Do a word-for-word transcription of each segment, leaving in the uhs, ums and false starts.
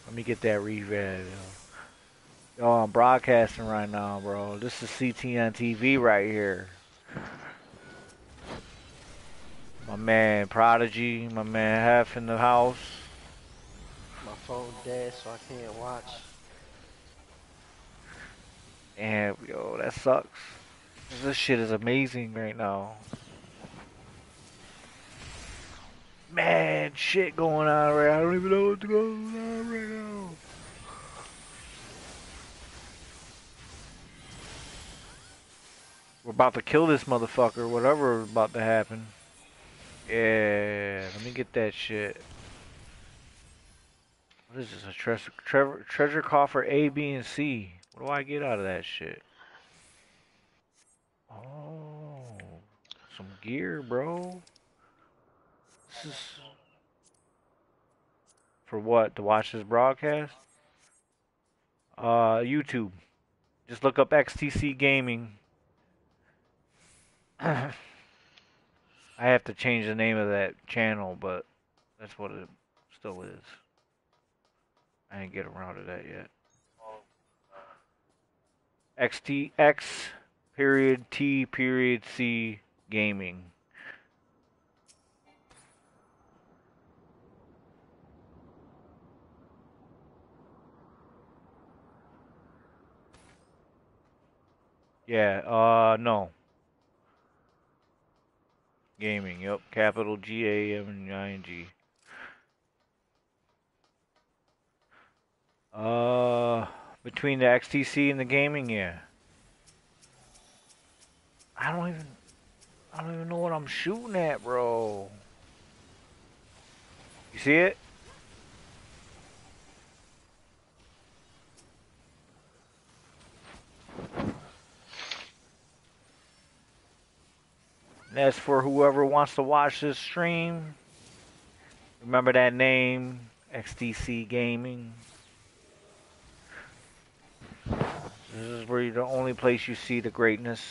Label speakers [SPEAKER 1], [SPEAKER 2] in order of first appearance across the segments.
[SPEAKER 1] Let me get that reread. Yo. Yo, I'm broadcasting right now, bro. This is C T N T V right here. My man Prodigy, my man Hef in the house.
[SPEAKER 2] My phone dead, so I can't watch.
[SPEAKER 1] Damn, yo, that sucks. This shit is amazing right now. Man, shit going on right now. I don't even know what's going on right now. We're about to kill this motherfucker, whatever is about to happen. Yeah, let me get that shit. What is this, a treasure, treasure, treasure coffer A, B, and C? What do I get out of that shit? Oh, some gear, bro. This is for what? To watch this broadcast? Uh, YouTube. Just look up X T C Gaming. I have to change the name of that channel, but that's what it still is. I didn't get around to that yet. X T X period T period C Gaming. Yeah, uh, no. Gaming, yep. Capital G A M I N G. Uh, between the X T C and the gaming, yeah. I don't even, I don't even know what I'm shooting at, bro. You see it? That's for whoever wants to watch this stream. Remember that name, X T C Gaming. This is where you're the only place you see the greatness.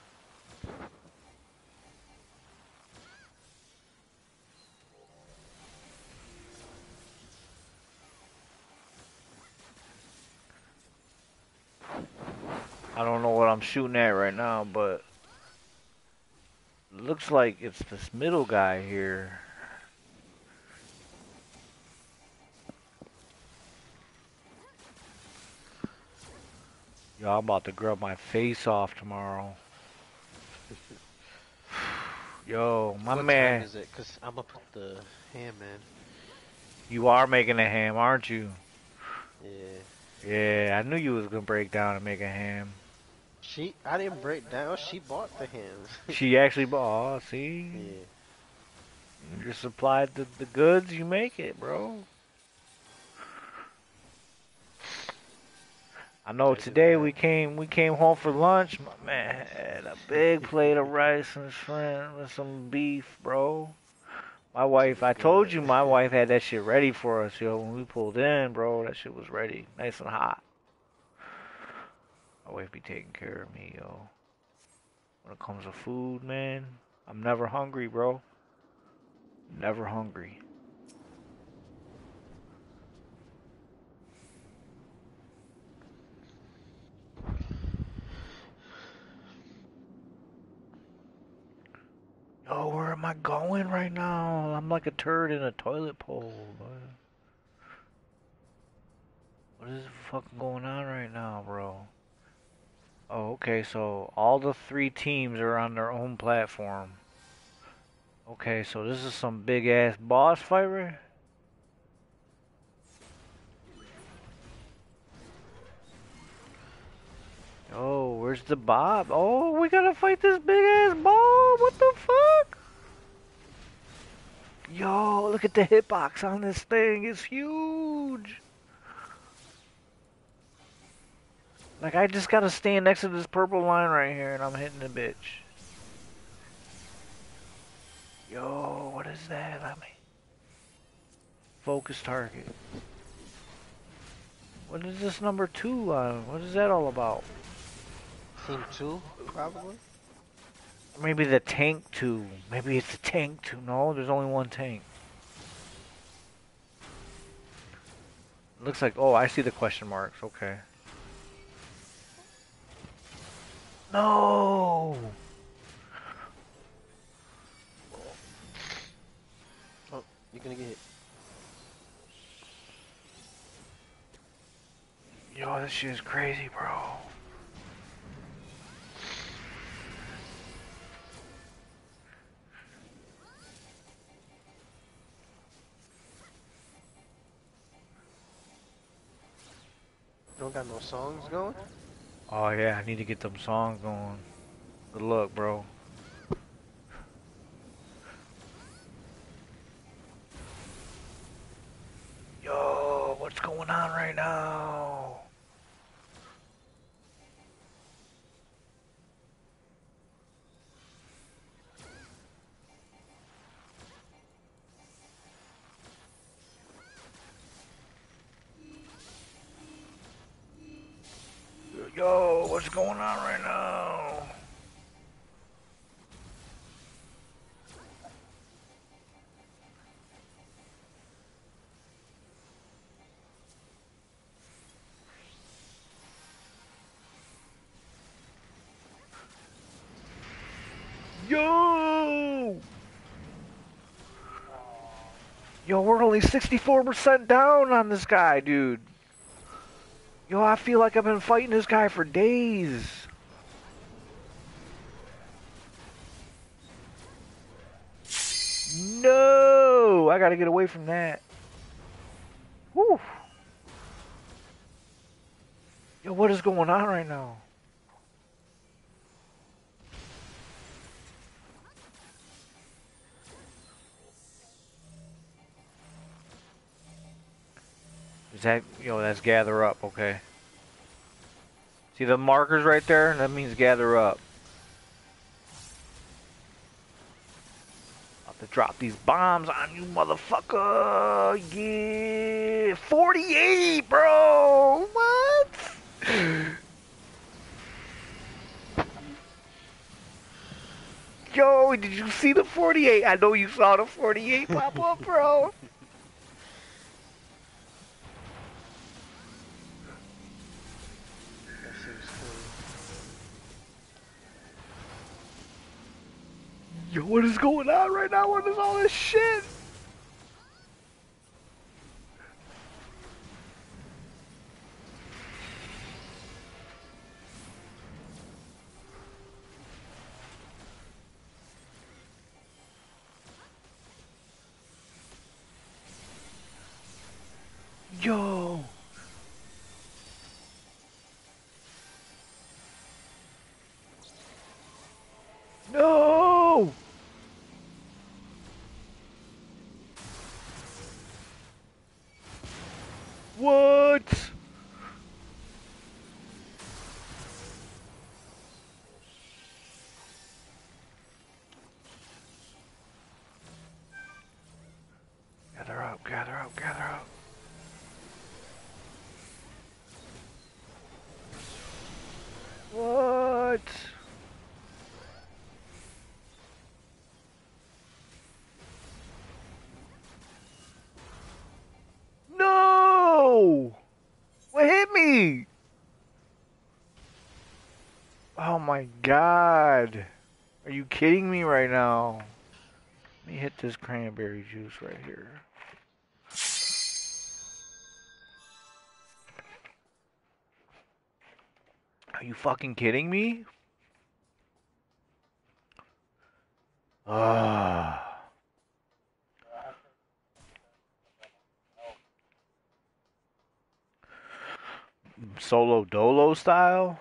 [SPEAKER 1] I don't know what I'm shooting at right now, but it looks like it's this middle guy here. Yo, I'm about to grub my face off tomorrow. Yo, my
[SPEAKER 2] What time
[SPEAKER 1] man,
[SPEAKER 2] is it? Cause I'm gonna put the ham in.
[SPEAKER 1] you are making a ham, aren't you?
[SPEAKER 2] Yeah.
[SPEAKER 1] Yeah, I knew you was gonna break down and make a ham.
[SPEAKER 2] She, I didn't break down. She bought the hams.
[SPEAKER 1] She actually bought. Oh, see,
[SPEAKER 2] Yeah.
[SPEAKER 1] you just supplied the, the goods, you make it, bro. I know
[SPEAKER 2] I do
[SPEAKER 1] today
[SPEAKER 2] that.
[SPEAKER 1] we came we came home for lunch. My man had a big plate of rice and shrimp with some beef, bro. My
[SPEAKER 2] She
[SPEAKER 1] wife,
[SPEAKER 2] was
[SPEAKER 1] I told
[SPEAKER 2] good.
[SPEAKER 1] you, my wife had that shit ready for us, yo. When we pulled in, bro, that shit was ready, nice and hot. My wife be taking care of me, yo. When it comes to food, man, I'm never hungry, bro. Never hungry. Yo, where am I going right now? I'm like a turd in a toilet bowl, bro. What is fucking going on right now, bro? Oh, okay, so all the three teams are on their own platform. Okay, so this is some big ass boss fight, right? Oh, where's the Bob? Oh, we gotta fight this big ass ball. What the fuck? Yo, look at the hitbox on this thing. It's huge. Like, I just gotta stand next to this purple line right here and I'm hitting the bitch. Yo, what is that? Let me. Focus target. What is this number two on? What is that all about?
[SPEAKER 2] Team two, probably.
[SPEAKER 1] Maybe the tank two. Maybe it's the tank two. No, there's only one tank. Looks like, oh, I see the question marks. Okay. No!
[SPEAKER 2] Oh, you're gonna get hit.
[SPEAKER 1] Yo, this shit is crazy, bro.
[SPEAKER 2] Don't got no songs going?
[SPEAKER 1] Oh yeah, I need to get them songs going. Good luck, bro. Yo, what's going on right now? Yo, what's going on right now? Yo! Yo, we're only sixty-four percent down on this guy, dude. Yo, I feel like I've been fighting this guy for days. No! I gotta get away from that. Woo! Yo, what is going on right now? Is that, yo, that's gather up, okay. See the markers right there? That means gather up. About to drop these bombs on you, motherfucker. Yeah. forty-eight, bro. What? Yo, did you see the forty-eight? I know you saw the forty-eight pop up, bro.
[SPEAKER 2] That shit was crazy.
[SPEAKER 1] Yo, what is going on right now? What is all this shit? Yo. No. What? Gather up, gather up, gather up. What? No! What hit me? Oh my god. Are you kidding me right now? Let me hit this cranberry juice right here. Are you fucking kidding me? Ah. Solo dolo style?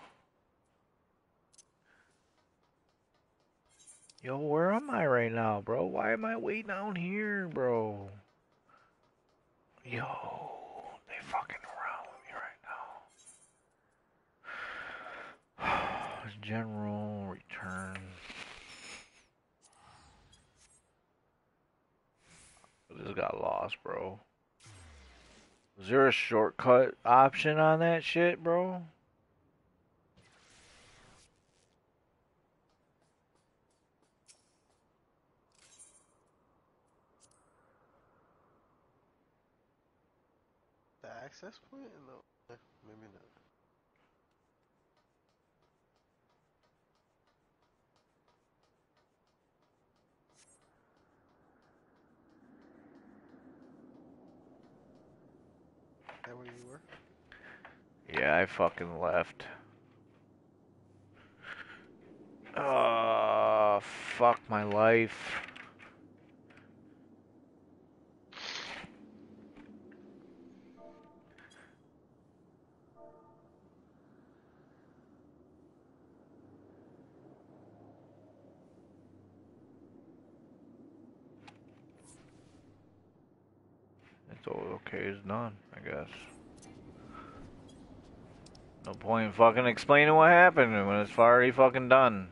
[SPEAKER 1] Yo, where am I right now, bro? Why am I way down here, bro? Yo, they fucking around with me right now. General return. This got lost, bro. Is there a shortcut option on that shit, bro?
[SPEAKER 2] The access point? No, eh, maybe not. Is that where you were?
[SPEAKER 1] Yeah, I fucking left. Oh, fuck my life. It's all okay, it's done, I guess. No point in fucking explaining what happened when it's already fucking done.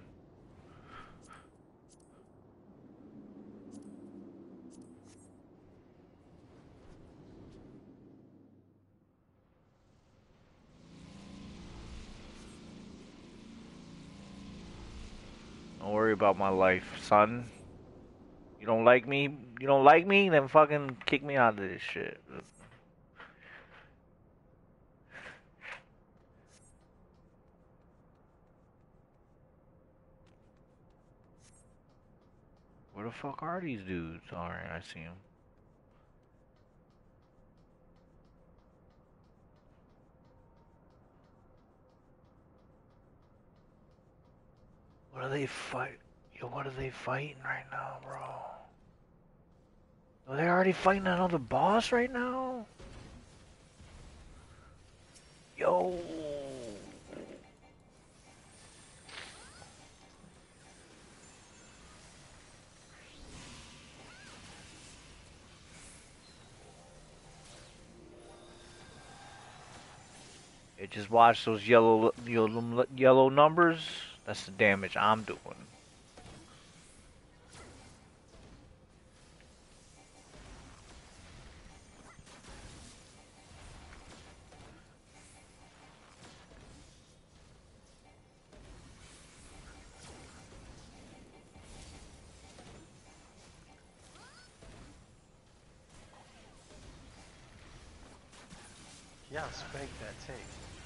[SPEAKER 1] Don't worry about my life, son. You don't like me? You don't like me? Then fucking kick me out of this shit. Where the fuck are these dudes? Alright, I see them. What are they fight? Yo, what are they fighting right now, bro? Are they already fighting another boss right now? Yo. It just watch those yellow, yellow, yellow numbers. That's the damage I'm doing.
[SPEAKER 2] Yeah, spank that tank.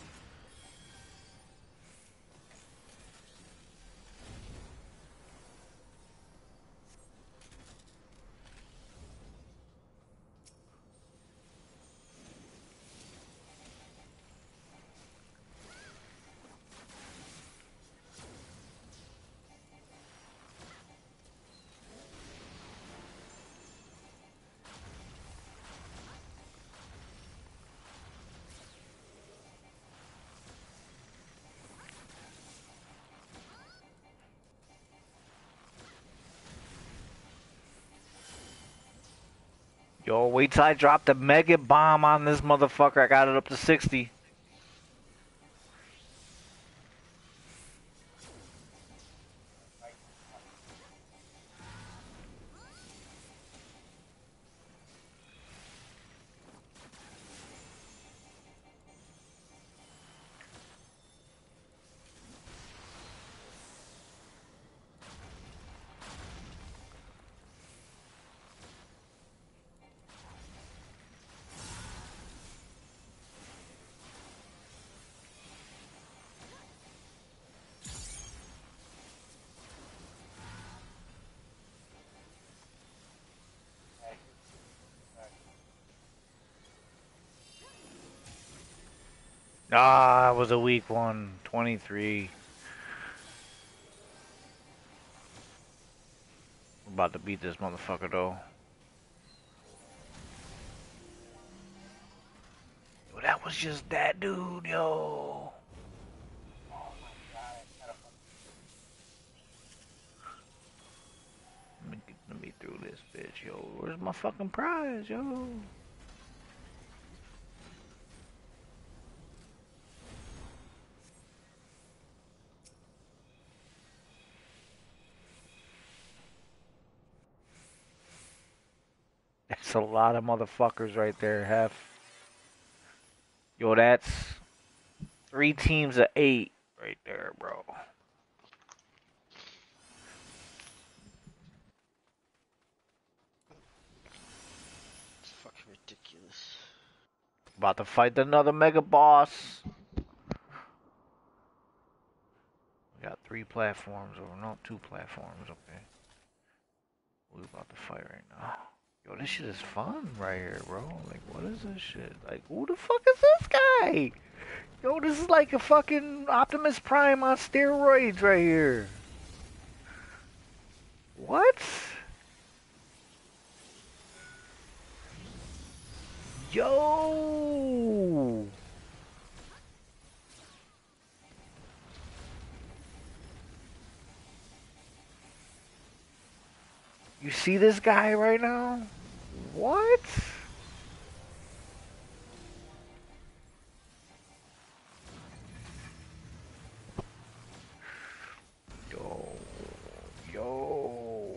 [SPEAKER 2] Yo, wait till I drop the mega bomb on this motherfucker. I got it up to sixty. Ah, it was a weak one. twenty-three. I'm about to beat this motherfucker though. Yo, that was just that dude, yo. Let me, let me through this bitch, yo. Where's my fucking prize, yo? That's a lot of motherfuckers right there, Hef. Yo, that's three teams of eight right there, bro. It's fucking ridiculous.
[SPEAKER 1] About to fight another mega boss. We got three platforms, or no, two platforms, okay. We're about to fight right now. Yo, this shit is fun right here, bro. Like, what is this shit? Like, who the fuck is this guy? Yo, this is like a fucking Optimus Prime on steroids right here. What? Yo! You see this guy right now? What? Yo. Yo.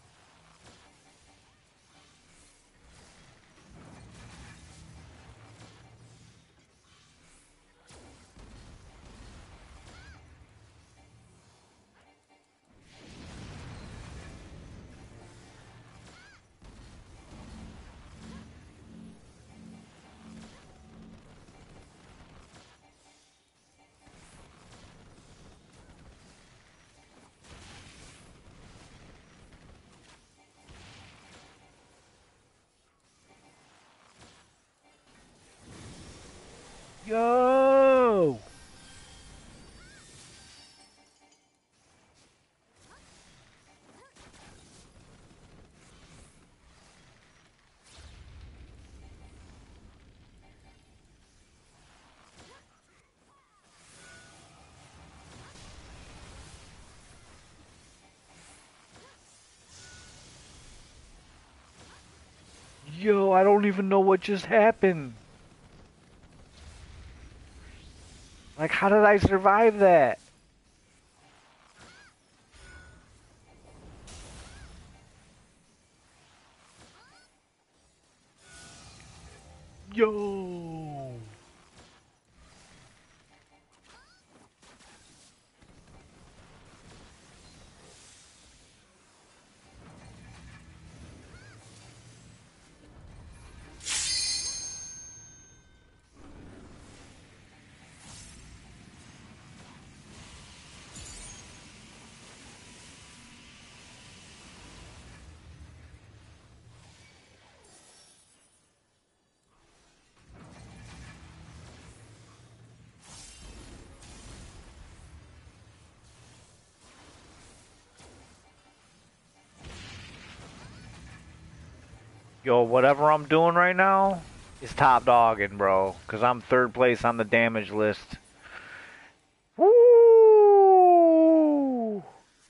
[SPEAKER 1] Yo! Yo, I don't even know what just happened. Like, how did I survive that? Yo! Yo, whatever I'm doing right now is top dogging, bro. Because I'm third place on the damage list. Woo!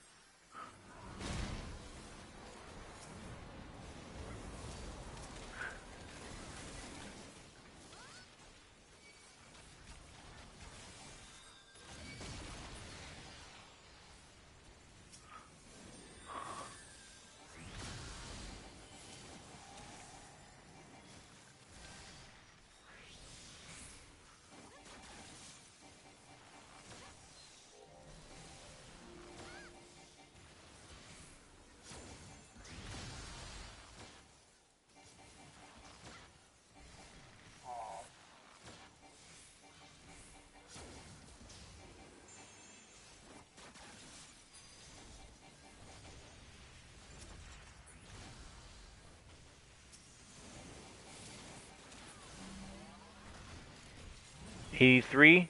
[SPEAKER 1] eighty-three?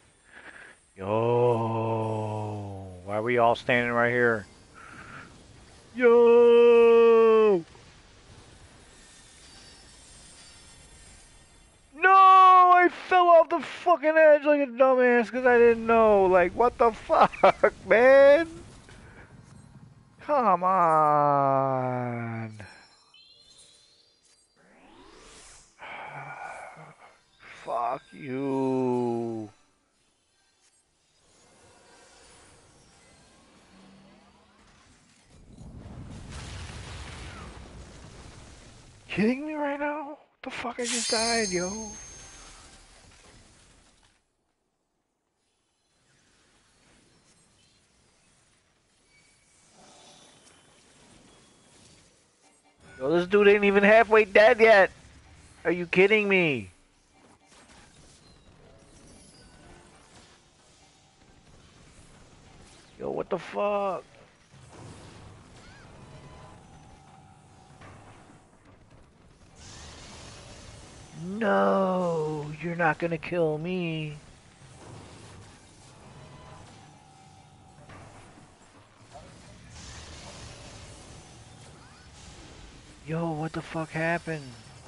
[SPEAKER 1] Yo! Why are we all standing right here? Yo! No! I fell off the fucking edge like a dumbass because I didn't know. Like, what the fuck, man? Come on. Fuck you. Kidding me right now? What the fuck, I just died, yo. Yo, this dude ain't even halfway dead yet. Are you kidding me? what the fuck? No, you're not gonna kill me. Yo, what the fuck happened?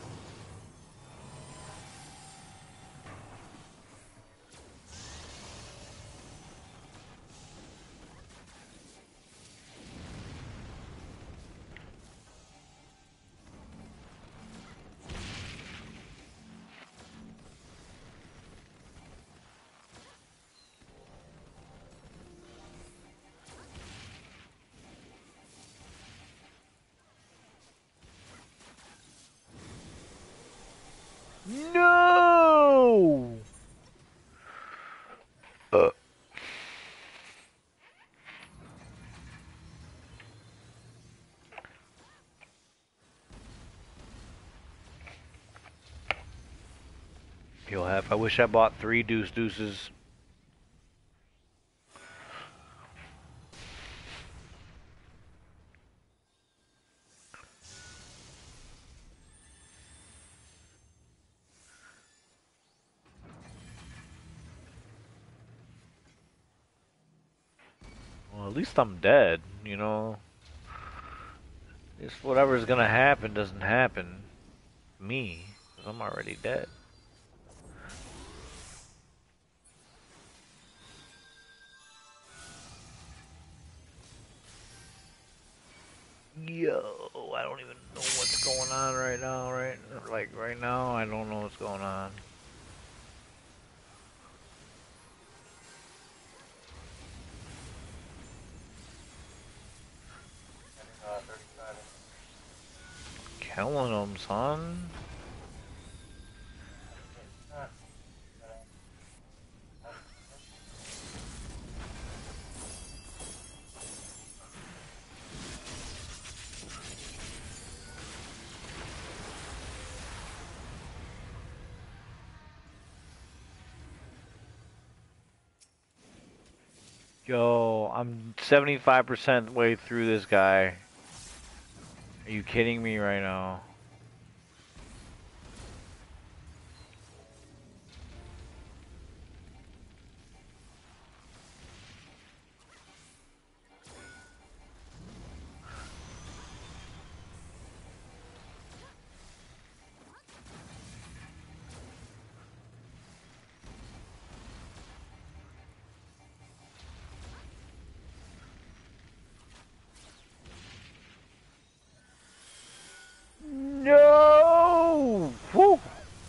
[SPEAKER 1] No! Uh. Yo, Hef, I wish I bought three deuce deuces. Well, at least I'm dead, you know? Just whatever's gonna happen doesn't happen. Me, because I'm already dead. Yo, I don't even know what's going on right now, right? Like, right now, I don't know what's going on. Killing them, son. Yo, I'm seventy-five percent way through this guy. Are you kidding me right now? No! Woo!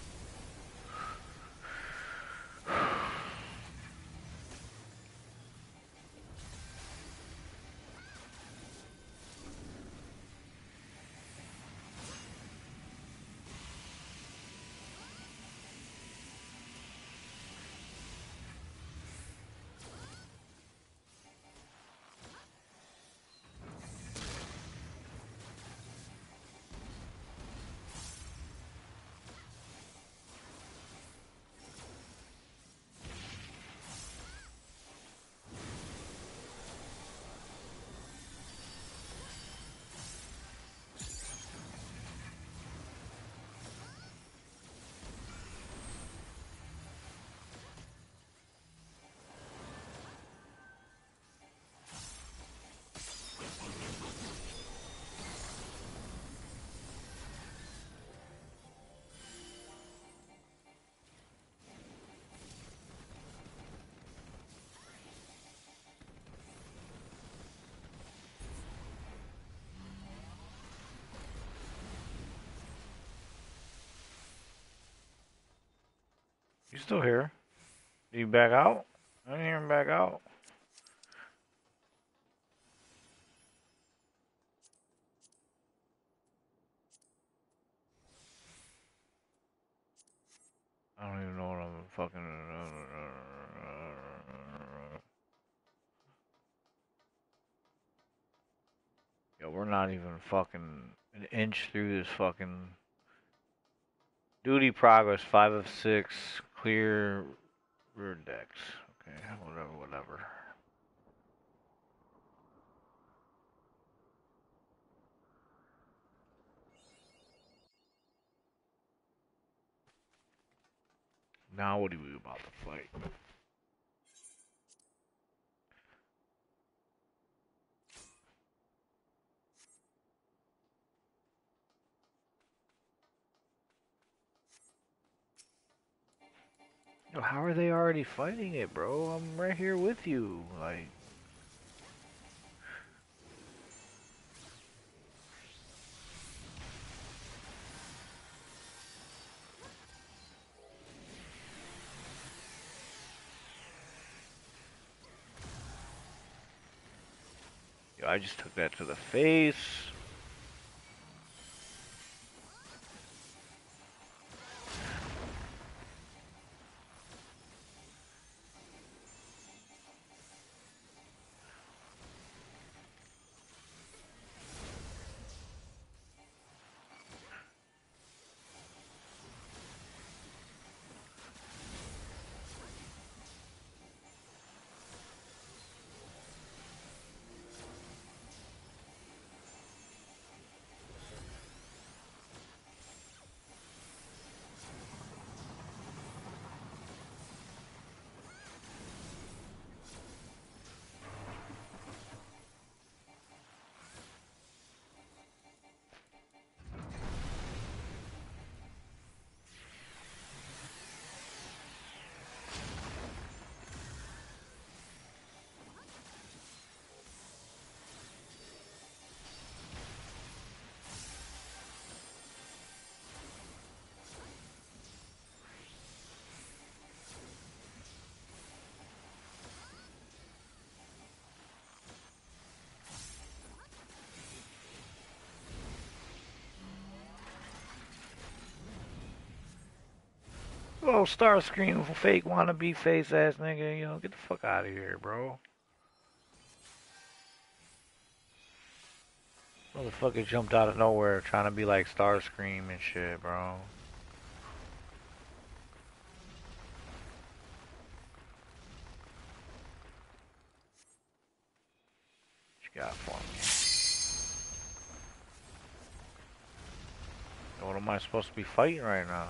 [SPEAKER 1] You still here? Did you back out? I didn't hear him back out. I don't even know what I'm fucking. Yo, we're not even fucking an inch through this fucking. Duty progress, five of six. Clear rear decks. Okay, whatever, whatever. Now what are we about to fight? Yo, how are they already fighting it, bro? I'm right here with you. Like, yo, I just took that to the face. Oh, Starscream, fake wannabe face ass nigga, you know, get the fuck out of here, bro. Motherfucker jumped out of nowhere trying to be like Starscream and shit, bro. What you got for me? What am I supposed to be fighting right now?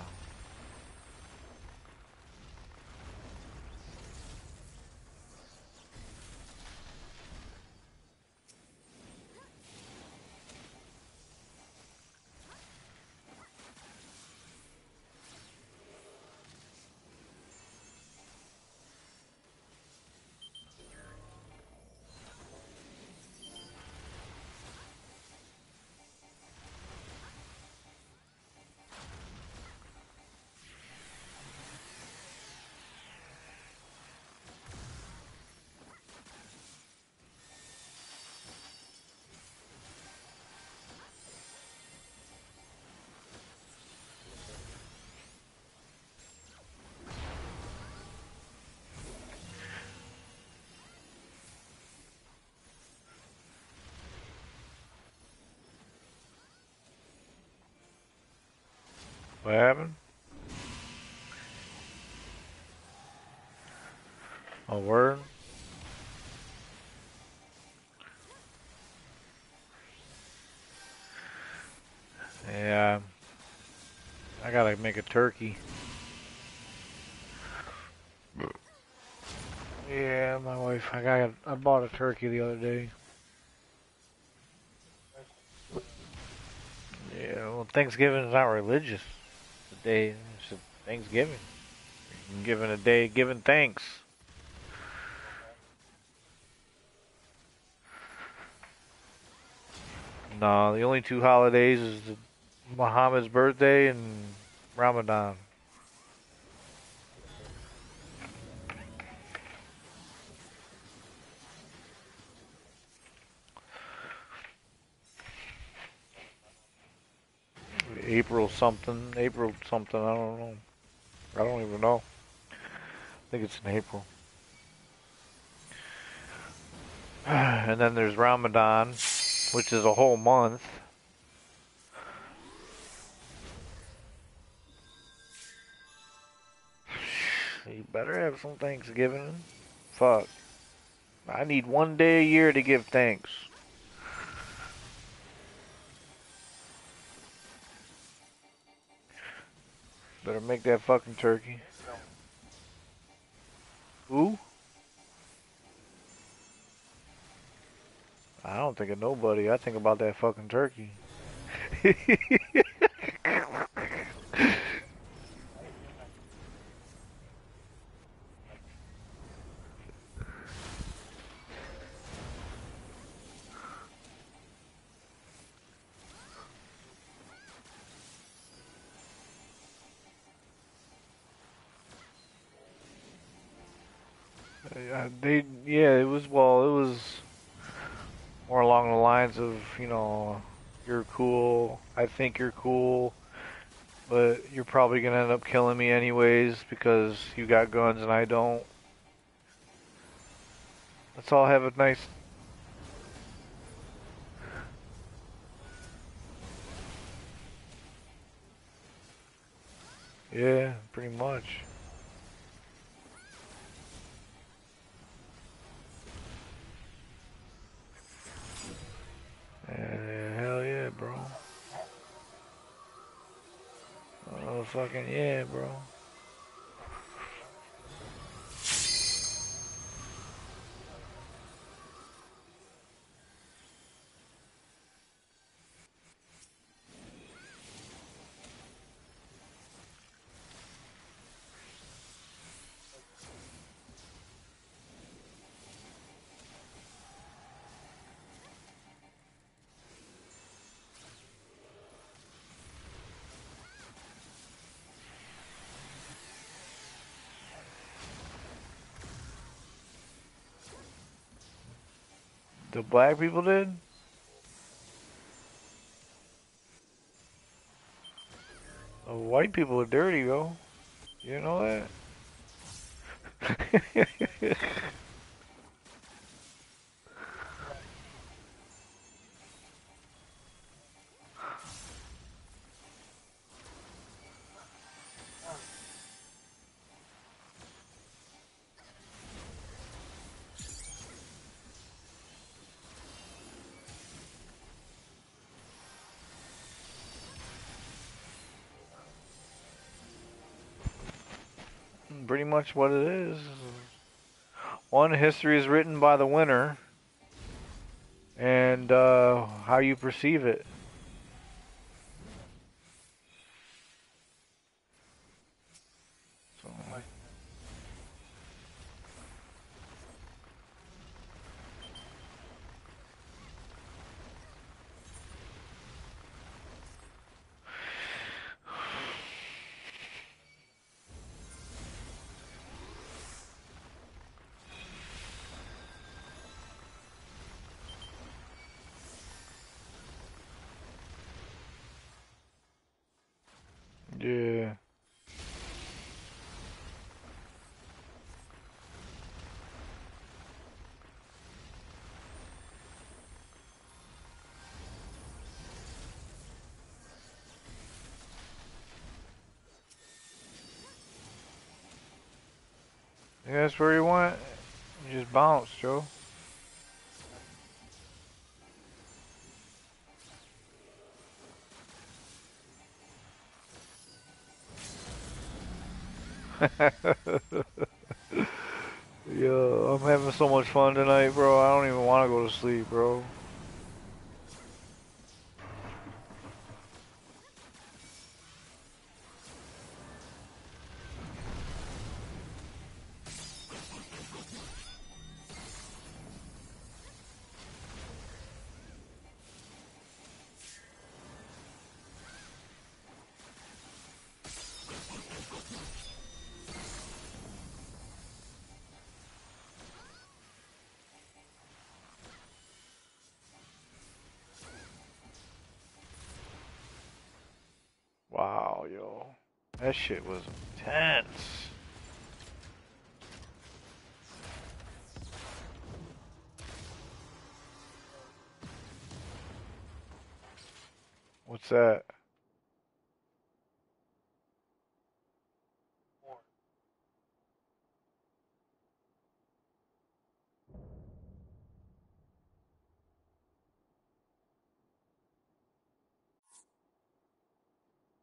[SPEAKER 1] What happened? A word? Yeah. I gotta make a turkey. Yeah, my wife, I got, I bought a turkey the other day. Yeah, well, Thanksgiving is not religious. It's a day, it's a Thanksgiving. I'm giving a day, giving thanks. No, the only two holidays is the Muhammad's birthday and Ramadan. April something, April something, I don't know. I don't even know. I think it's in April. And then there's Ramadan, which is a whole month. You better have some Thanksgiving. Fuck. I need one day a year to give thanks. Better make that fucking turkey. Who? I don't think of nobody. I think about that fucking turkey. Uh, they, yeah, it was, well, it was more along the lines of, you know, you're cool, I think you're cool, but you're probably gonna end up killing me anyways because you got guns and I don't. Let's all have a nice, yeah, pretty much. Yeah, hell yeah, bro. Oh, fucking yeah, bro. The black people did? The white people are dirty, bro. You know that? Pretty much what it is. One, history is written by the winner, and uh, how you perceive it. So, yeah. Yeah, that's where you want. You just bounce, Joe. Yeah, I'm having so much fun tonight, bro. I don't even want to go to sleep, bro. Wow, yo. That shit was intense. What's that?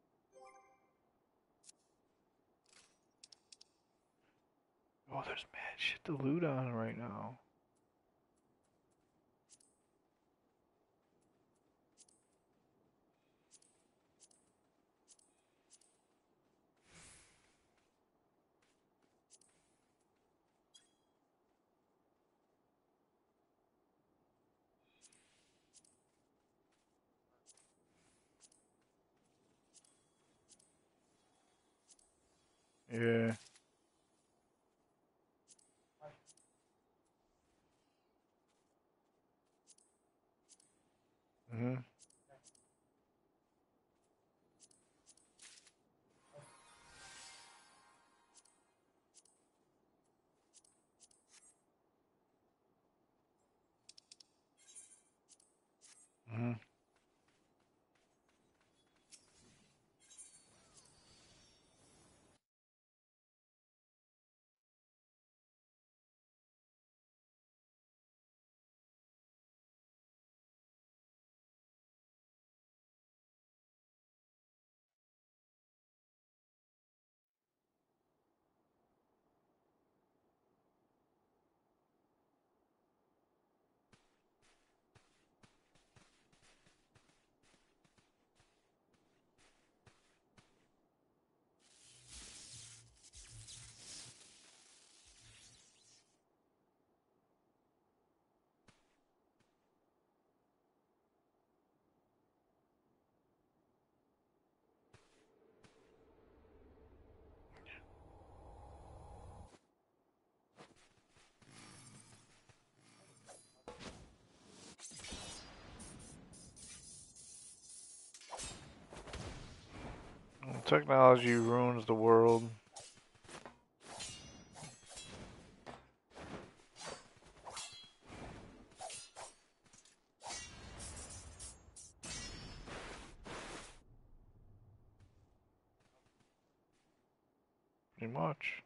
[SPEAKER 1] Oh, there's magic. shit to loot on right now. Yeah. Mhm. Mhm. Technology ruins the world. Pretty much.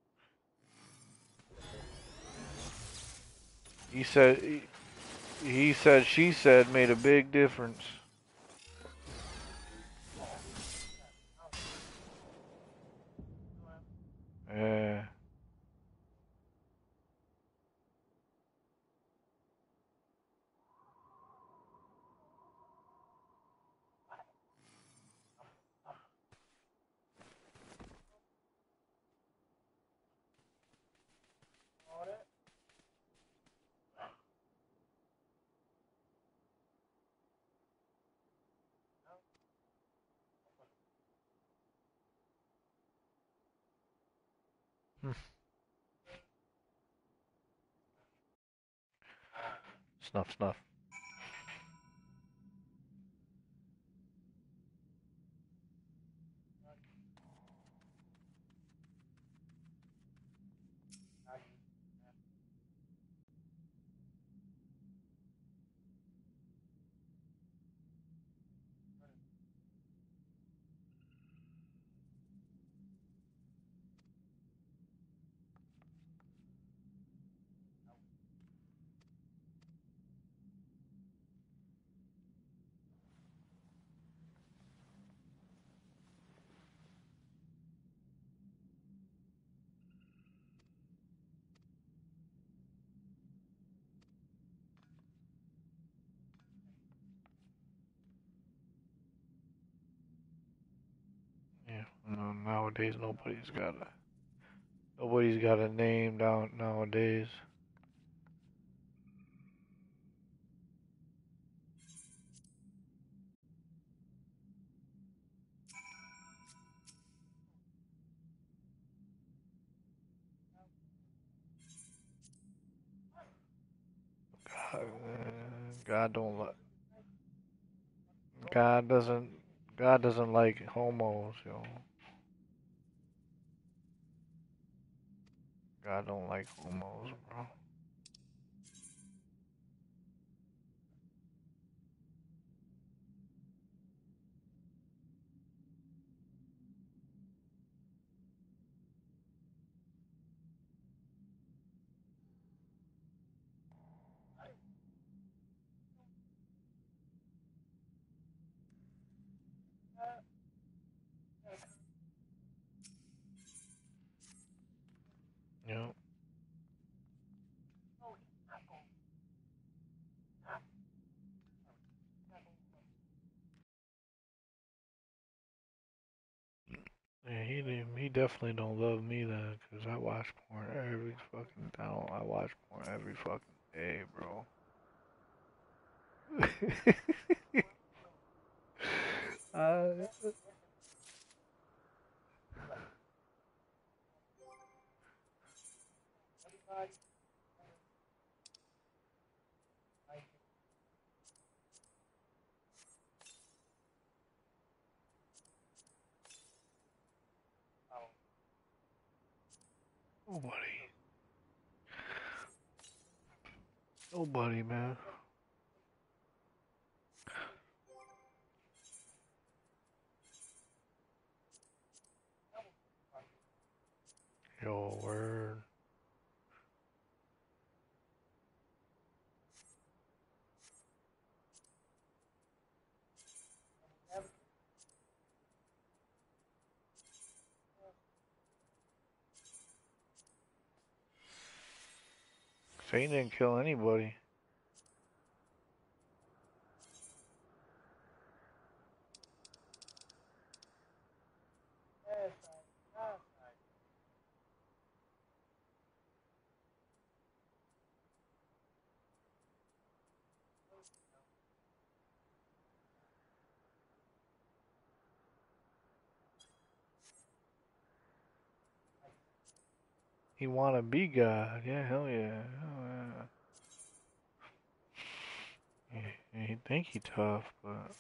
[SPEAKER 1] He said, he, he said, she said made a big difference. Yeah. Snuff, snuff. Yeah. No, nowadays nobody's got a nobody's got a name down nowadays. God, God don't like. God doesn't. God doesn't like homos, yo. God don't like homos, bro. You know. Yeah, he didn't, he definitely don't love me then, 'cause I watch porn every fucking time. I watch porn every fucking day, bro. uh, nobody, nobody, man. Yo, word. Satan didn't kill anybody. He wanna be God. Yeah, hell yeah. Hell yeah. He, he think he tough, but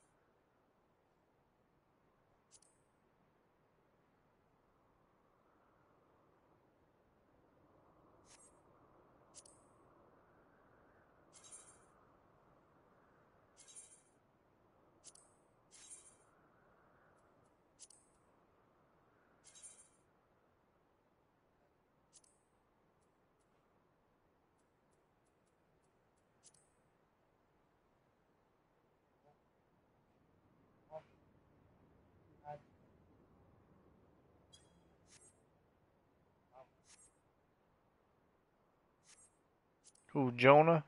[SPEAKER 1] who? Jonah?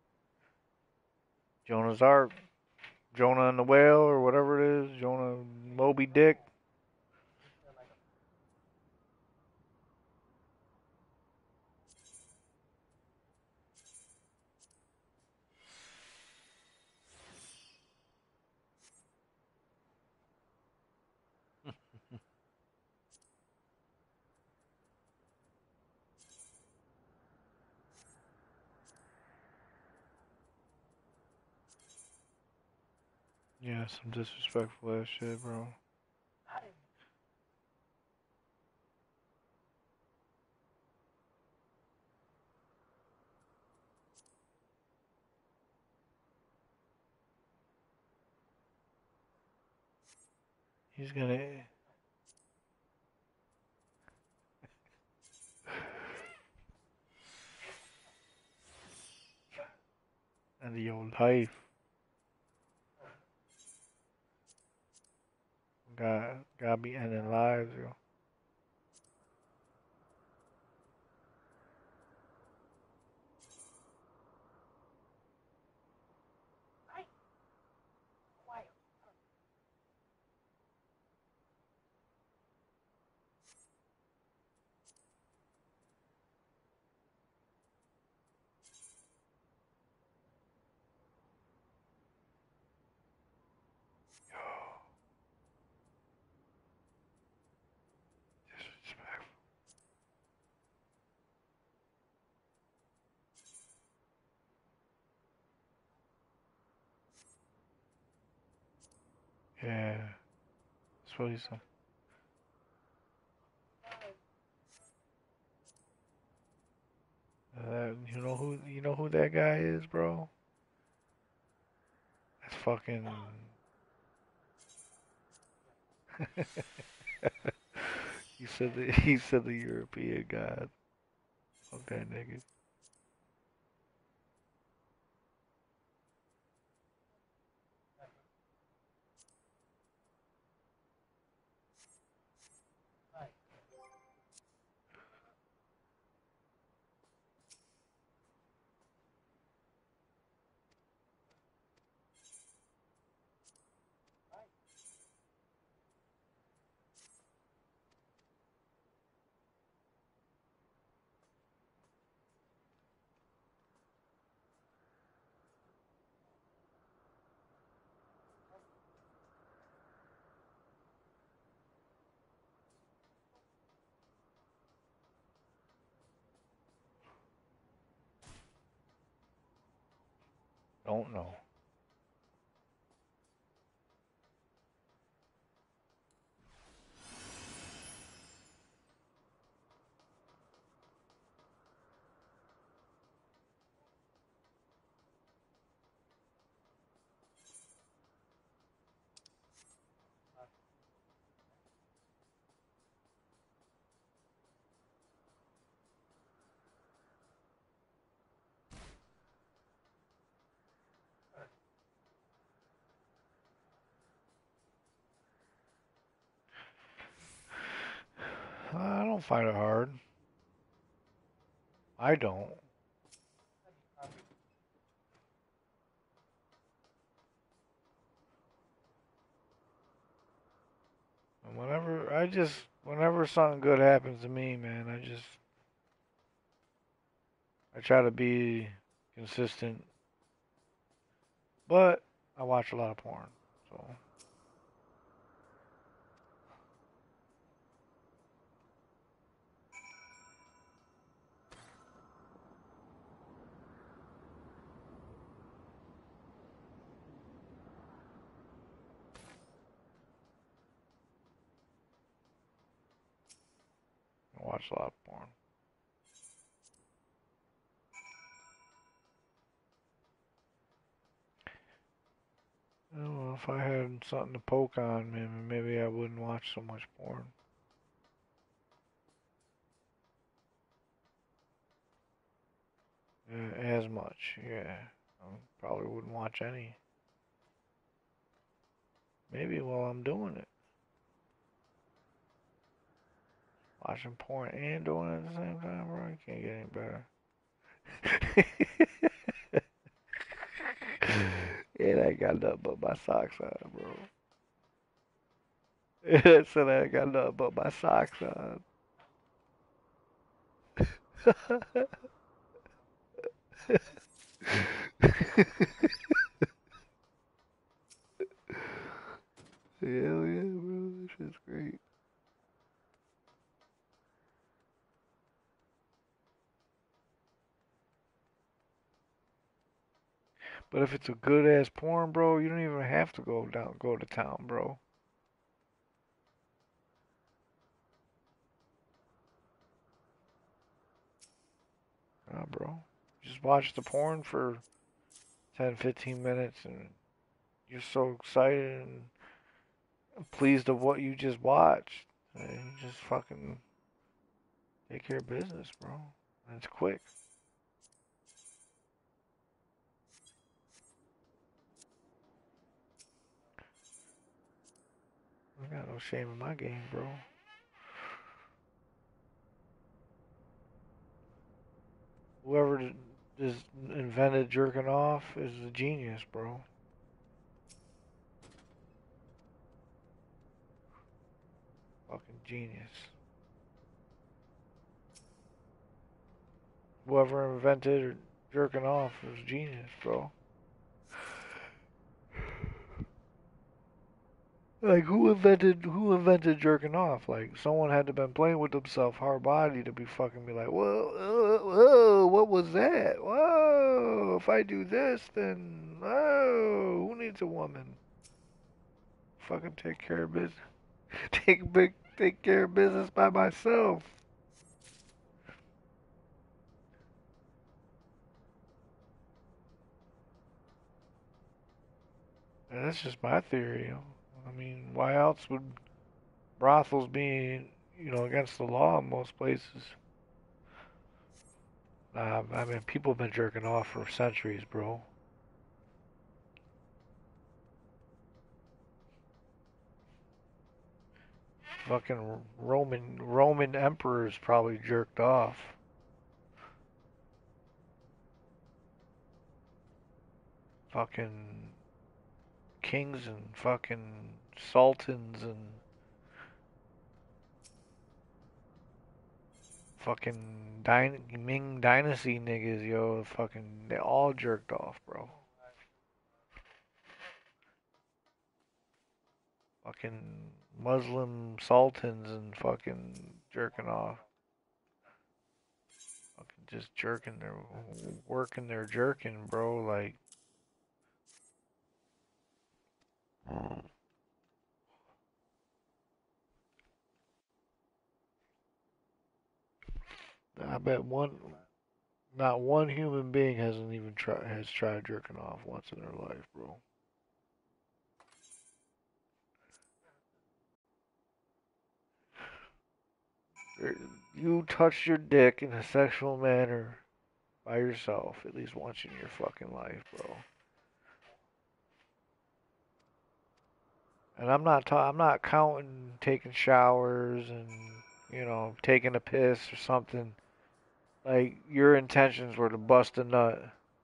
[SPEAKER 1] Jonah's Ark. Jonah and the whale, or whatever it is. Jonah Moby Dick. Yeah, some disrespectful ass shit, bro. He's gonna. End of your life. God, God be ending lives, yo. Disrespectful. Yeah, that's what he said. Uh, you know who? You know who that guy is, bro? That's fucking. he said the he said the European god. Fuck that nigga. Don't know. I don't find it hard. I don't. And whenever I just whenever something good happens to me, man, I just I try to be consistent. But I watch a lot of porn, so I watch a lot of porn. I don't know if I had something to poke on, maybe maybe I wouldn't watch so much porn. Yeah, as much, yeah. I probably wouldn't watch any. Maybe while I'm doing it. Watching porn and doing it at the same time, bro. You can't get any better. And I got nothing but my socks on, bro. I said I got nothing but my socks on. Hell yeah, bro. That shit's great. But if it's a good ass porn, bro, you don't even have to go down, go to town, bro. Nah, bro. Just watch the porn for ten, fifteen minutes and you're so excited and pleased of what you just watched. And you just fucking take care of business, bro. And it's quick. I got no shame in my game, bro. Whoever just invented jerking off is a genius, bro. Fucking genius. Whoever invented jerking off is a genius, bro. Like who invented who invented jerking off? Like someone had to been playing with themselves hard body to be fucking be like, whoa, whoa, whoa, what was that? Whoa, if I do this, then whoa, who needs a woman? Fucking take care of business. Take big, take care of business by myself. And that's just my theory. I mean, why else would brothels be, you know, against the law in most places? Uh, I mean, people have been jerking off for centuries, bro. Fucking Roman Roman emperors probably jerked off. Fucking kings and fucking sultans and fucking Dyn Ming Dynasty niggas, yo. Fucking, they all jerked off, bro. Fucking Muslim sultans and fucking jerking off. Fucking just jerking their, working their jerking, bro. Like,
[SPEAKER 3] I bet one, not one human being hasn't even tried has tried jerking off once in their life, bro. You touched your dick in a sexual manner by yourself at least once in your fucking life, bro. And I'm not ta- I'm not counting taking showers and you know taking a piss or something. Like your intentions were to bust a nut.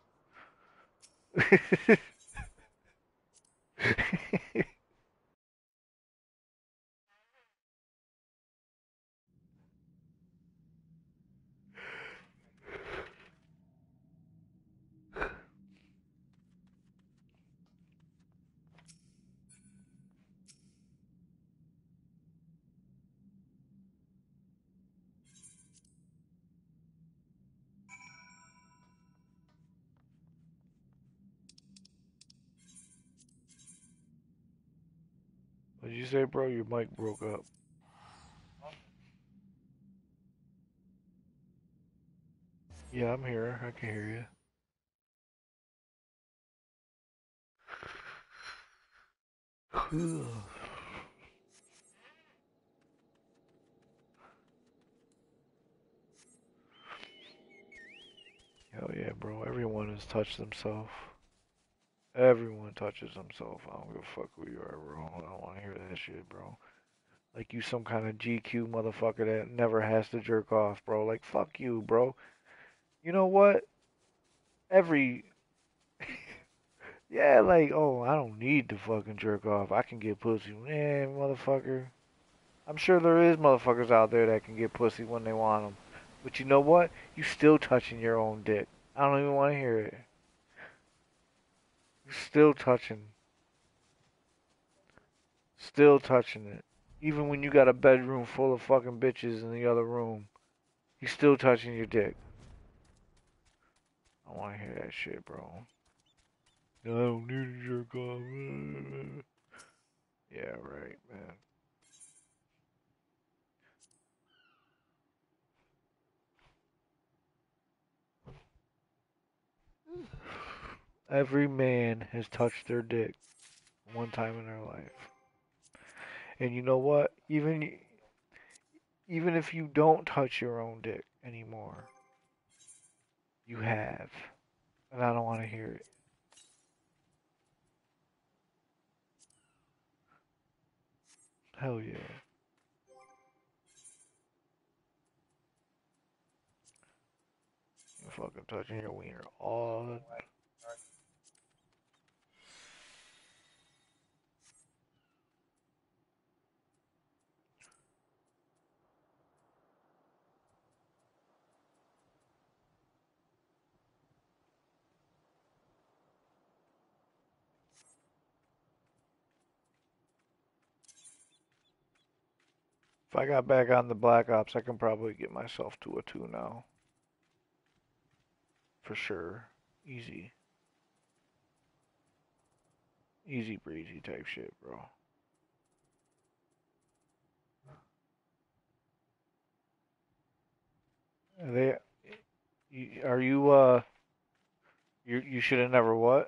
[SPEAKER 3] What did you say, bro? Your mic broke up. Yeah, I'm here. I can hear you. Hell yeah, bro. Everyone has touched themselves. Everyone touches themselves. I don't give a fuck who you are, bro. I don't want to hear that shit, bro. Like you some kind of G Q motherfucker that never has to jerk off, bro. Like fuck you, bro. You know what? Every yeah, like oh, I don't need to fucking jerk off. I can get pussy, man, motherfucker. I'm sure there is motherfuckers out there that can get pussy when they want them. But you know what? You still touching your own dick. I don't even want to hear it. You still touching, still touching it. Even when you got a bedroom full of fucking bitches in the other room, you still touching your dick. I want to hear that shit, bro. I don't need to jerk off. Yeah, right, man. Every man has touched their dick one time in their life. And you know what? Even even if you don't touch your own dick anymore, you have. And I don't want to hear it. Hell yeah. You fucking touching your wiener all the If I got back on the Black Ops, I can probably get myself to a two now. For sure. Easy. Easy breezy type shit, bro. Are they you, are you uh you you should have never what?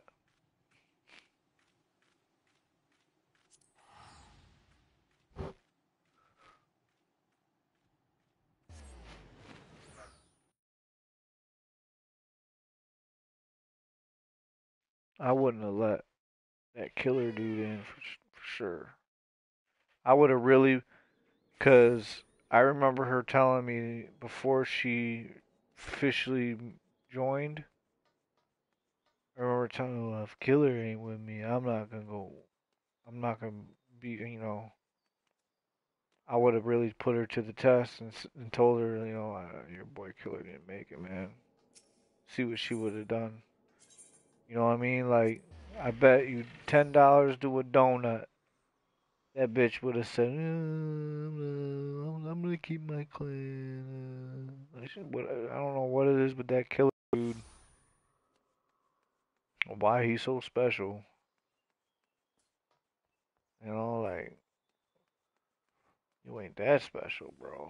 [SPEAKER 3] I wouldn't have let that killer dude in for, for sure. I would have really, cause I remember her telling me before she officially joined. I remember telling her if killer ain't with me, I'm not gonna go. I'm not gonna be. You know, I would have really put her to the test and, and told her, you know, uh, your boy killer didn't make it, man. See what she would have done. You know what I mean? Like, I bet you ten dollars to a donut. That bitch would have said, mm, "I'm gonna keep my clan." I don't know what it is, but that killer dude, why he's so special. You know, like, you ain't that special, bro.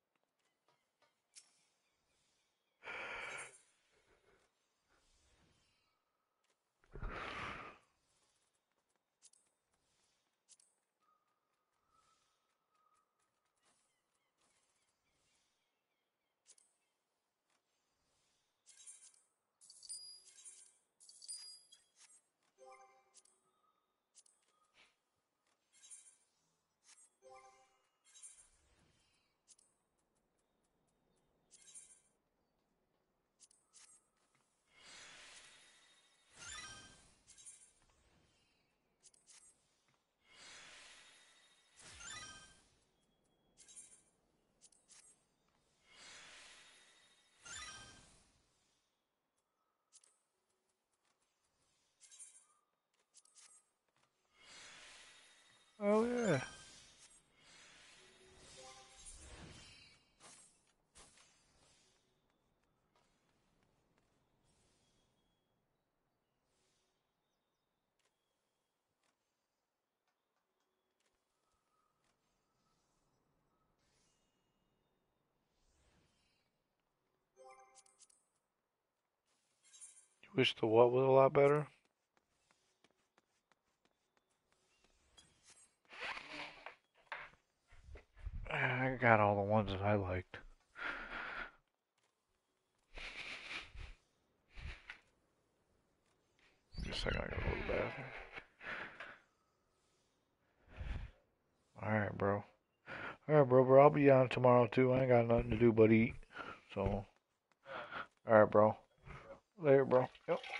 [SPEAKER 3] Oh, yeah. You wish the what was a lot better? I got all the ones that I liked. Just a second, I gotta go to the bathroom. Alright, bro. Alright, bro, bro. I'll be on tomorrow, too. I ain't got nothing to do but eat. So, alright, bro. Later, bro. Yep.